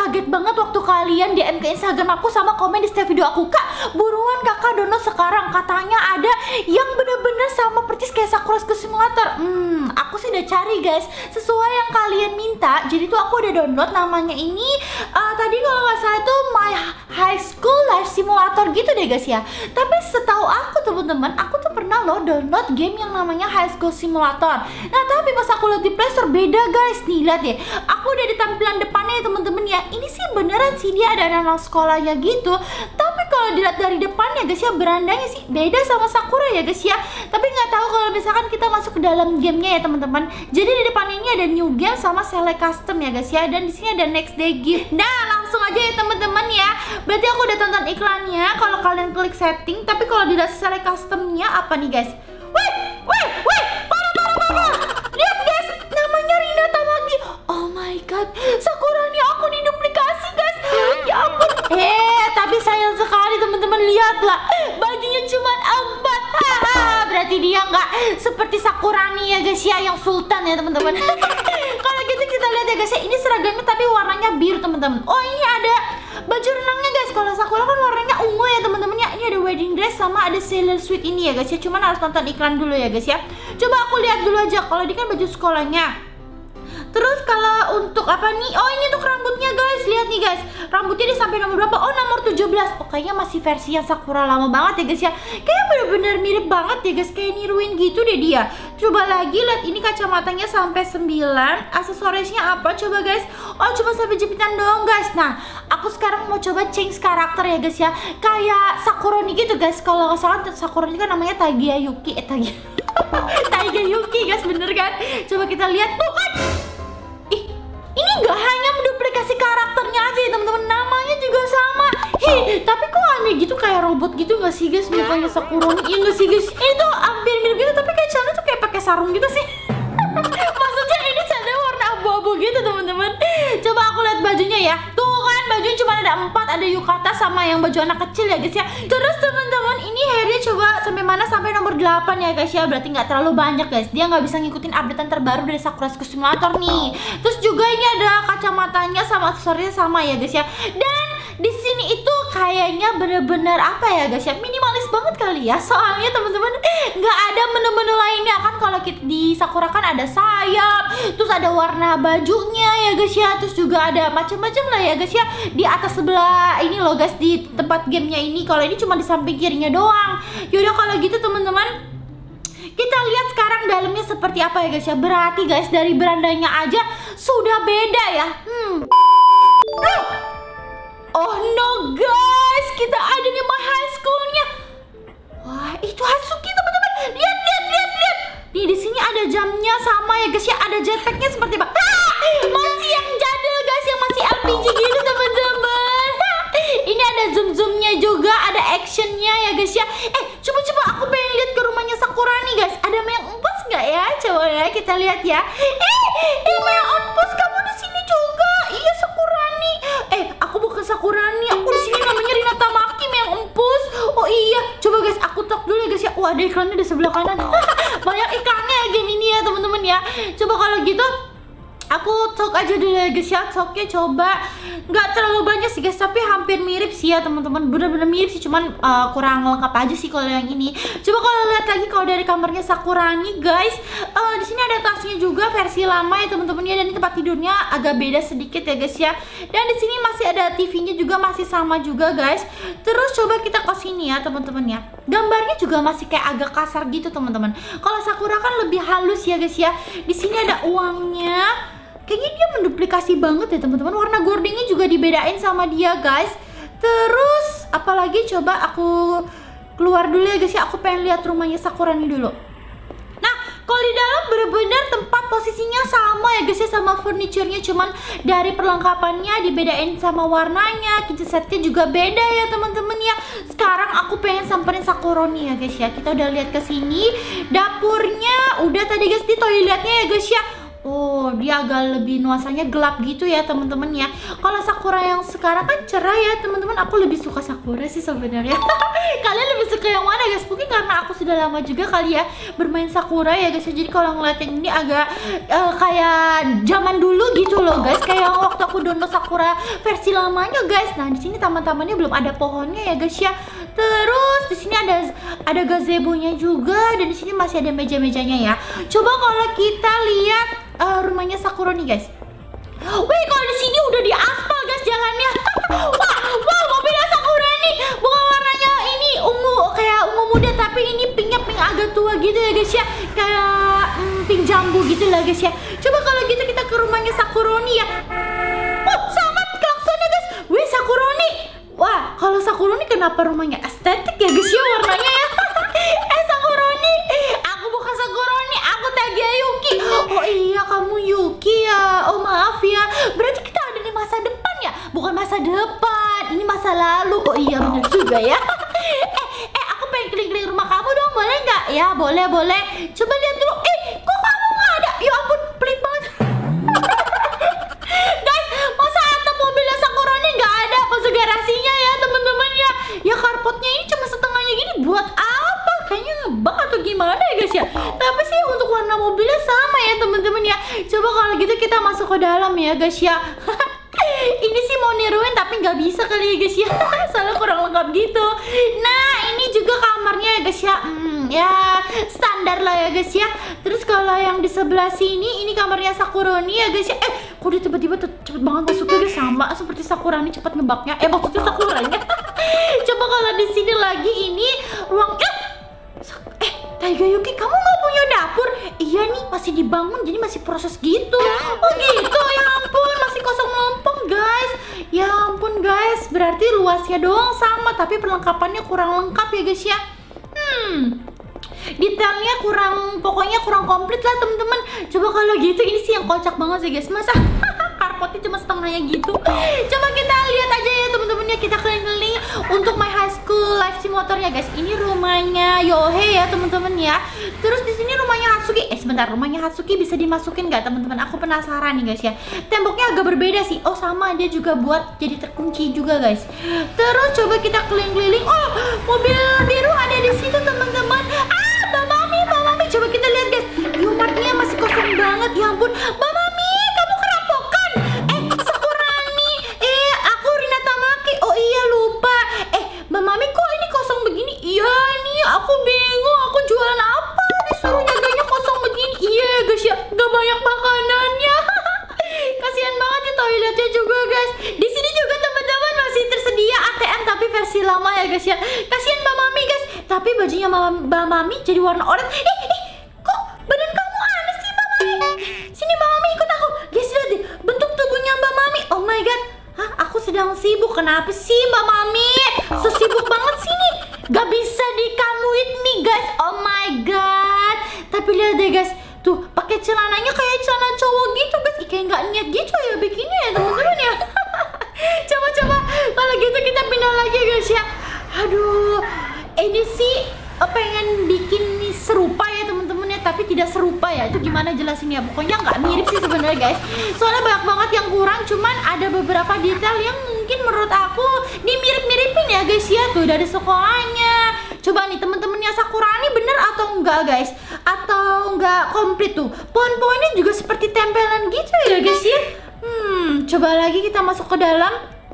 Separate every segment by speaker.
Speaker 1: kaget banget waktu kalian DM ke Instagram aku sama komen di setiap video aku. Kak, buruan kakak download sekarang. Katanya ada yang bener-bener sama persis kayak Sakura School Simulator. Aku sih udah cari guys, sesuai yang kalian minta. Jadi tuh aku udah download, namanya ini tadi kalau nggak salah tuh My High School Life Simulator gitu deh guys ya. Tapi setahu aku teman-teman, aku tuh pernah loh download game yang namanya High School Simulator. Nah tapi pas aku lihat di Play Store beda guys. Nih lihat deh, aku udah di tampilan depannya ya teman-teman ya. Ini sih beneran sih dia ada nama sekolahnya gitu. Tapi kalau dilihat dari depannya guys ya, berandanya sih beda sama Sakura ya guys ya. Tapi nggak tahu kalau misalkan kita masuk ke dalam gamenya ya teman-teman. Jadi di depan ini ada new game sama select custom ya guys ya. Dan di sini ada next day gift. Nah langsung aja ya teman-teman ya. Berarti aku udah tonton iklannya. Kalau kalian klik setting, tapi kalau dilihat select customnya apa nih guys? Wih, parah. Lihat guys, namanya Rina Tamaki. Oh my god, Sakura nih aku diduplikasi guys. Ya ampun. Tapi sayang sekali teman-teman, lihatlah bajunya cuma 4. Berarti dia nggak seperti Sakura nih ya guys ya, yang sultan ya teman-teman. Kalau gitu kita lihat ya guys ya, ini seragamnya tapi warnanya biru teman-teman. Oh ini ada baju renangnya guys. Kalau Sakura kan warnanya ungu ya teman-teman ya. Ini ada wedding dress sama ada sailor suit ini ya guys ya. Cuman harus nonton iklan dulu ya guys ya. Coba aku lihat dulu aja. Kalau ini kan baju sekolahnya. Terus kalau untuk apa nih? Oh ini untuk rambutnya guys. Lihat nih guys, rambutnya dia sampai nomor berapa? Oh nomor 17. Oh kayaknya masih versi yang Sakura lama banget ya guys ya. Kayaknya bener-bener mirip banget ya guys. Kayak niruin gitu deh dia. Coba lagi lihat, ini kacamatanya sampai 9. Aksesorisnya apa coba guys? Oh cuma sampai jepitan doang guys. Nah aku sekarang mau coba change karakter ya guys ya. Kayak Sakura nih gitu guys. Kalau nggak salah Sakura ini kan namanya Taiga Yuki. Taiga Yuki guys, bener kan? Coba kita lihat tuh kan. Ini nggak hanya menduplikasi karakternya aja ya teman-teman, namanya juga sama. Tapi kok aneh gitu, kayak robot gitu nggak sih guys mukanya Sakura? Iya nggak sih guys? Ini tuh hampir mirip gitu, tapi kayak celana tuh kayak pakai sarung gitu sih. Maksudnya ini celana warna abu-abu gitu teman-teman. Coba aku lihat bajunya ya. Tuh kan bajunya cuma ada 4, ada yukata sama yang baju anak kecil ya guys ya. Terus teman-teman ini hairnya coba sampai mana? Sampai nomor 8 ya guys ya. Berarti nggak terlalu banyak guys. Dia nggak bisa ngikutin updatean terbaru dari Sakura School Simulator nih. Terus juga ini ada kacamatanya sama aksesorisnya sama ya guys ya. Dan di sini itu kayaknya bener-bener apa ya guys ya, minimalis banget kali ya. Soalnya teman-teman nggak ada menu-menu lainnya kan. Kalau di Sakura kan ada sayap, terus ada warna bajunya ya guys ya, terus juga ada macam-macam lah ya guys ya. Di atas sebelah ini loh guys, di tempat gamenya ini. Kalau ini cuma di samping kirinya doang. Yaudah kalau gitu teman-teman, kita lihat sekarang dalamnya seperti apa ya guys ya. Berarti guys dari berandanya aja sudah beda ya. Oh no guys, kita ada di My High School-nya. Wah, itu Hatsuki teman-teman. Lihat. Nih di sini ada jamnya sama ya guys ya, ada jetpacknya seperti apa? Masih yang jadul guys, yang masih LPG gitu teman-teman. Ini ada zoom-zoomnya juga, ada actionnya ya guys ya. Coba aku pengen lihat ke rumahnya Sakura nih guys. Ada Meong Empus nggak ya? Coba ya kita lihat ya. Meong Empus, kamu di sini juga? Iya Sakura nih. Aku bukan Sakura nih. Aku di sini namanya Rina Tamaki, Meong Empus. Oh iya, coba guys aku talk dulu ya guys ya. Wah ada iklannya di sebelah kanan. Banyak iklannya ya game ini ya teman-teman ya. Coba kalau gitu aku talk aja dulu ya guys ya. Talknya coba nggak terlalu banyak sih guys, tapi hampir mirip sih ya teman-teman. Bener-bener mirip sih, cuman kurang lengkap aja sih kalau yang ini. Coba kalau lihat lagi kalau dari kamarnya Sakura nih guys, di sini ada tasnya juga versi lama ya teman-teman ya. Dan ini tempat tidurnya agak beda sedikit ya guys ya. Dan di sini masih ada TV-nya juga, masih sama juga guys. Terus coba kita ke sini ya teman-teman ya. Gambarnya juga masih kayak agak kasar gitu teman-teman. Kalau Sakura kan lebih halus ya guys ya. Di sini ada uangnya. Kayaknya dia menduplikasi banget ya teman-teman. Warna gordingnya juga dibedain sama dia guys. Terus apalagi coba aku keluar dulu ya guys ya. Aku pengen lihat rumahnya Sakura nih dulu. Nah kalau di dalam bener-bener tempat posisinya sama ya guys ya, sama furniturnya. Cuman dari perlengkapannya dibedain sama warnanya. Kitchen setnya juga beda ya teman-teman ya. Sekarang aku pengen samperin Sakura nih ya guys ya. Kita udah lihat ke sini. Dapurnya udah tadi guys, di toiletnya ya guys ya. Oh, dia agak lebih nuansanya gelap gitu ya teman-teman ya. Kalau Sakura yang sekarang kan cerah ya teman-teman. Aku lebih suka Sakura sih sebenarnya. Kalian lebih suka yang mana guys? Mungkin karena aku sudah lama juga kali ya bermain Sakura ya guys. Jadi kalau ngeliat yang ini agak kayak zaman dulu gitu loh guys. Kayak waktu aku download Sakura versi lamanya guys. Nah di sini taman-tamannya belum ada pohonnya ya guys ya. Terus di sini ada gazebo-nya juga dan di sini masih ada meja-mejanya ya. Coba kalau kita lihat rumahnya Sakura nih guys. Wih, kalau di sini udah diaspal guys jalannya. wah, mobilnya Sakura nih bukan warnanya ini ungu kayak ungu muda, tapi ini pinknya pink agak tua gitu ya guys ya. Kayak pink jambu gitu lah guys ya. Coba kalau gitu kita ke rumahnya Sakura nih ya. Wah, sama klaksonnya guys. Wih, Sakura nih. Wah, kalau Sakura nih kenapa rumahnya estetik ya guys ya warnanya ya. Sakura nih. Aku bukan Sakura nih, aku Tagia Yuki. Oh iya, kamu Yuki ya. Oh maaf ya. Berarti kita ada di masa depan ya? Bukan masa depan, ini masa lalu. Oh iya bener juga ya. Aku pengen keliling-keliling rumah kamu dong, boleh nggak? Ya boleh. Coba lihat dulu. Kok kamu nggak ada? Ya ampun, pelit banget. Guys, masa atap mobilnya Sakura nih nggak ada masuk garasinya ya teman-teman ya? Ya carportnya ini cuma setengahnya gini, buat apa? Kayaknya ngebak atau gimana ya guys ya? Tapi sih untuk warna mobilnya sama ya teman-teman ya. Coba kalau gitu kita masuk ke dalam ya guys ya. Ini sih mau niruin tapi nggak bisa kali ya guys ya. Soalnya kurang lengkap gitu. Nah ini juga kamarnya ya guys ya. Ya standar lah ya guys ya. Terus kalau yang di sebelah sini ini kamarnya Sakuroni ya guys ya. Kok dia tiba-tiba cepet banget masuknya guys, sama seperti Sakurani cepet ngebaknya. Maksudnya Sakuranya. Coba kalau di sini lagi ini ruang Taiga Yuki, kamu nggak punya dapur? Iya nih, masih dibangun, jadi masih proses gitu. Oh gitu, ya ampun, masih kosong melompong guys. Ya ampun guys, berarti luasnya doang sama, tapi perlengkapannya kurang lengkap ya guys ya. Detailnya pokoknya kurang komplit lah teman-teman. Coba kalau gitu, ini sih yang kocak banget sih guys. Masa carportnya cuma setengahnya gitu. Coba kita lihat aja ya teman-teman ya, kita keliling-keliling untuk My High School Life Simulatornya guys. Ini rumahnya Yohei ya teman-teman ya. Terus di sini rumahnya Hatsuki. Sebentar, rumahnya Hatsuki bisa dimasukin nggak teman-teman? Aku penasaran nih guys ya. Temboknya agak berbeda sih. Oh sama, dia juga buat jadi terkunci juga guys. Terus coba kita keliling-keliling. Oh, mobil biru ada di situ teman-teman. Mbak Mami, coba kita lihat guys. Yumatnya masih kosong banget. Ya ampun, Mbak Mami, kamu kerampokan. Sakurani. Aku Rina Tamaki. Oh iya lupa. Mbak Mami kok ini kosong begini? Iya nih, aku bingung. Aku jualan apa? Disuruh jaganya kosong begini. Iya guys ya, gak banyak makanannya. Kasihan banget ya toiletnya juga guys. Di sini juga teman-teman masih tersedia ATM tapi versi lama ya guys ya. Kasihan Mbak Mami guys. Tapi bajunya Mbak Mami jadi warna oranye. Kok badan kamu aneh sih Mbak Mami? Sini Mbak Mami ikut aku. Guys lihat deh bentuk tubuhnya Mbak Mami. Oh my god. Hah, aku sedang sibuk. Kenapa sih Mbak Mami? So sibuk banget sini. Gak bisa di come with me guys. Oh my god. Tapi lihat deh guys. Tuh pakai celananya kayak celana cowok gitu guys. Kayak nggak niat gitu ya bikinnya ya teman-teman ya. Coba kalau gitu kita pindah lagi guys ya. Aduh, ini sih pengen bikin nih serupa ya teman-teman ya, tapi tidak serupa ya. Itu gimana jelasinnya? Pokoknya nggak mirip sih sebenarnya guys. Soalnya banyak banget yang kurang. Cuman ada beberapa detail yang mungkin menurut aku dimirip-miripin ya guys ya. Tuh dari sekolahnya. Coba nih teman-temannya Sakurani bener atau enggak guys? Atau enggak komplit tuh? Pohon-pohonnya juga seperti tempelan gitu ya guys ya. Coba lagi kita masuk ke dalam.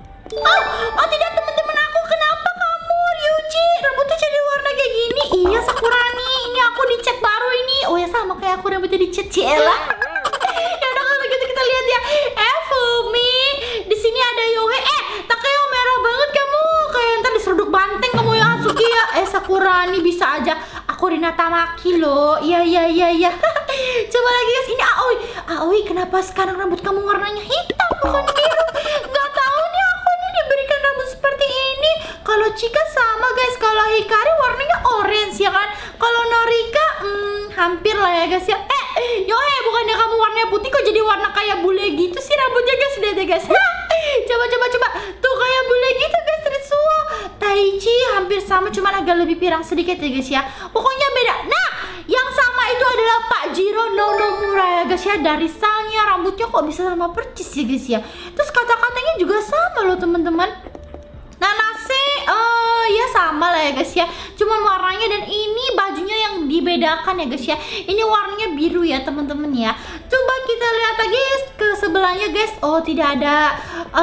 Speaker 1: Oh tidak teman-teman aku, kenapa kamu Ryuji? Rambutnya jadi warna kayak gini. Iya Sakurani, ini aku dicat baru ini. Oh ya sama kayak aku rambutnya dicat Ciela. Ya udah kalau gitu kita lihat ya. Fumi, di sini ada Yohei. Takeo merah banget kamu. Kayak ntar diseruduk banteng kamu ya Hatsuki ya. Sakurani bisa aja. Aku Rina Tamaki loh. Iya. Coba lagi guys, ini Aoi, kenapa sekarang rambut kamu warnanya hitam bukan biru? Gak tahu nih aku nih diberikan rambut seperti ini. Kalau Chika sama guys, kalau Hikari warnanya orange ya kan. Kalau Norika hampir lah ya guys ya. Yohei, bukannya kamu warnanya putih kok jadi warna kayak bule gitu sih rambutnya guys. Lihat deh guys. Coba. Tuh kayak bule gitu guys, Ritsuo. Taichi hampir sama, cuman agak lebih pirang sedikit ya guys ya. Pokoknya beda. Nah, yang sama itu adalah Pak Jiro No murah ya guys ya. Dari stylenya, rambutnya kok bisa sama percis ya guys ya. Terus kata-katanya juga sama loh teman-teman. Nanase ya sama lah ya guys ya, cuman warnanya dan ini bajunya yang dibedakan ya guys ya. Ini warnanya biru ya teman-teman ya. Coba kita lihat lagi ke sebelahnya guys. Oh, tidak ada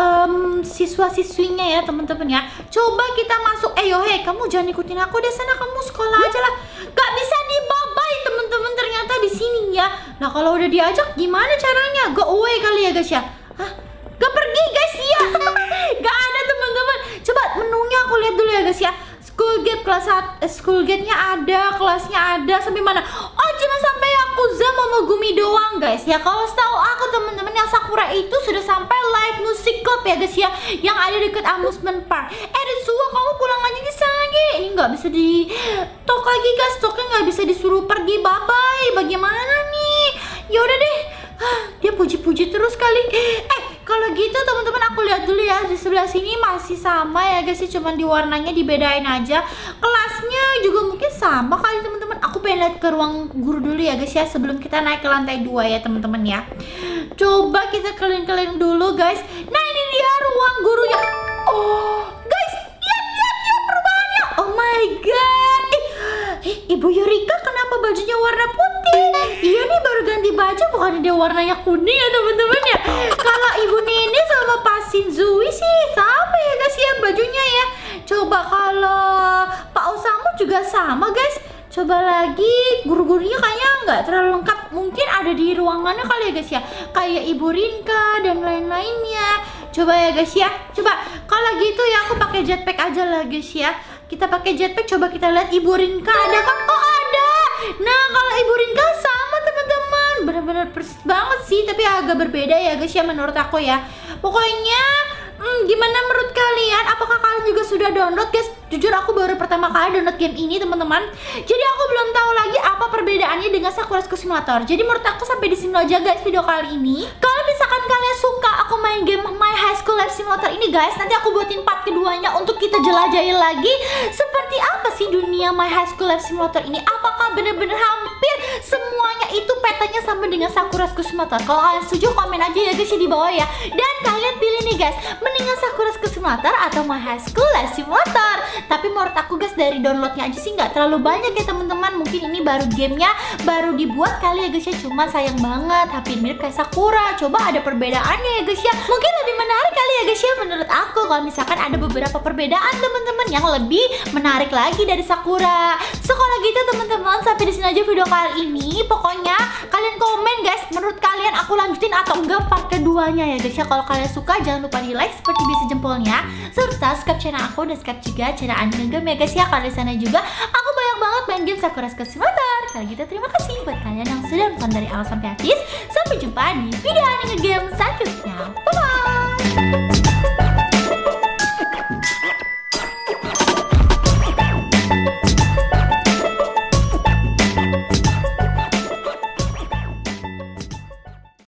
Speaker 1: siswa-siswinya ya teman-teman ya. Coba kita masuk. Yohe, kamu jangan ikutin aku deh, sana kamu sekolah aja lah. Gak bisa dibabai teman-teman ternyata di sini ya. Nah, kalau udah diajak gimana caranya? Go away kali ya guys ya. Hah? Gak pergi guys ya. Gak ada teman-teman. Coba menunya aku lihat dulu ya guys ya. School gate kelas 1, school gate-nya ada, kelasnya ada, sampai mana? Oh, cuma sampai Yakuza Momogumi doang guys ya. Kalau setahu aku teman-teman, yang Sakura itu sudah sampai live music club ya guys ya, yang ada dekat amusement park. Ritsuo, kamu pulang aja ke sana lagi. Ini nggak bisa di tok lagi guys, toknya nggak bisa disuruh pergi. Bye bye. Bagaimana nih? Yaudah deh. Dia puji-puji terus kali. Kalau gitu teman-teman, aku lihat dulu ya, di sebelah sini masih sama ya guys, cuman di warnanya dibedain aja. Kelasnya juga mungkin sama kali teman-teman. Aku pengen lihat ke ruang guru dulu ya guys ya, sebelum kita naik ke lantai 2 ya teman-teman ya. Coba kita keliling-keliling dulu guys. Nah, ini dia ruang gurunya. Oh guys, lihat perubahannya. Oh my god. Ibu Yurika kenapa bajunya warna putih? Iya nih, baru ganti baju, bukan dia warnanya kuning ya teman-teman ya. Kalau Ibu Nene sama Pak Shinzui sih sama ya guys ya bajunya ya. Coba kalau Pak Osamu juga sama guys. Coba lagi, guru-gurunya kayaknya nggak terlalu lengkap. Mungkin ada di ruangannya kali ya guys ya, kayak Ibu Rinka dan lain-lainnya. Coba ya guys ya. Coba kalau gitu ya, aku pakai jetpack aja lah guys ya. Kita pakai jetpack, coba kita lihat Ibu Rinka ada kan? Oh, ada. Nah, kalau Ibu Rinka sama teman-teman, benar-benar persis banget sih, tapi agak berbeda ya guys ya menurut aku ya. Pokoknya gimana menurut kalian? Apakah kalian juga sudah download guys? Jujur aku baru pertama kali download game ini teman-teman. Jadi aku belum tahu lagi apa perbedaannya dengan Sakura School Simulator. Jadi menurut aku sampai di sini aja guys video kali ini. Kalau misalkan kalian suka aku main game My High School Life Simulator ini guys, nanti aku buatin part keduanya untuk kita jelajahi lagi seperti apa sih dunia My High School Life Simulator ini. Apakah bener-bener hampir semuanya itu petanya sama dengan Sakura School Simulator? Kalau kalian setuju komen aja ya guys di bawah ya. Dan kalian pilih nih guys, mendingan Sakura School Simulator atau My High School Life Simulator. Tapi menurut aku guys, dari downloadnya aja sih nggak terlalu banyak ya teman-teman. Mungkin ini baru gamenya baru dibuat kali ya guys ya. Cuma sayang banget, hampir mirip kayak Sakura. Coba ada perbedaannya ya guys ya. Mungkin lebih menarik kali ya guys ya menurut aku, kalau misalkan ada beberapa perbedaan teman-teman yang lebih menarik lagi dari Sakura. So kalau gitu teman-teman, sampai di sini aja video kali ini. Pokoknya kalian komen guys, menurut kalian aku lanjutin atau enggak part keduanya ya guys ya. Kalau kalian suka jangan lupa di like seperti biasa jempolnya, serta subscribe channel aku dan subscribe juga channel Anime Game ya guys ya. Kalau di sana juga aku banyak banget main game Sakura School Simulator. Kalau gitu terima kasih buat kalian yang sudah nonton dari awal sampai habis. Sampai jumpa di video Anime Game selanjutnya. Bye bye.